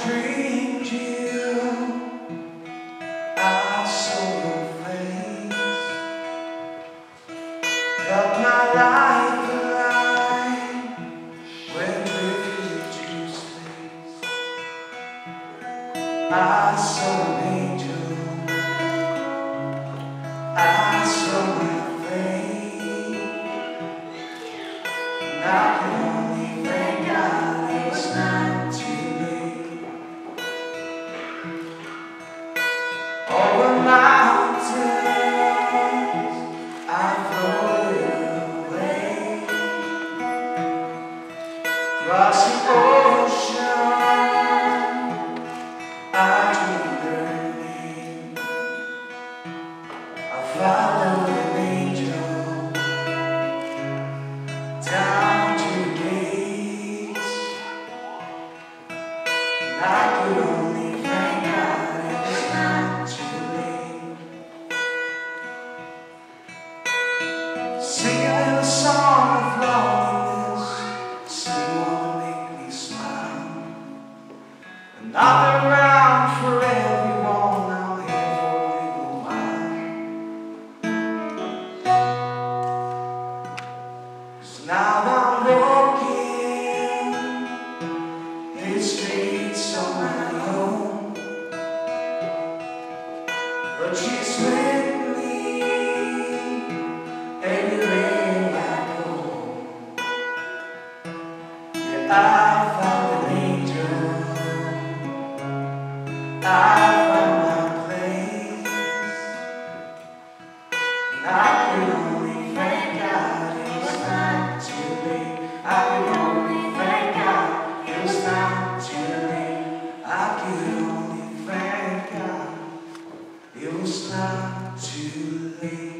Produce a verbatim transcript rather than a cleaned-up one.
dreamed you, I saw your face, felt my life alive when with you space. I saw an angel, I saw my face, and I can only thank God it's not too late. Over mountains I floated away, across the ocean I dreamed her name. I followed an angel down to the gates, and I could only thank God it's not too late. Sing a little song of loneliness, sing one to make me smile. Another round for everyone, I'm here for a little while. 'Cause now I'm walking these streets on my own, but she's with me everywhere I go. Yeah, I found an angel, I found my place, and I can only thank God it's not too late. I can only thank God it's not too late. I can only thank God it was not too late.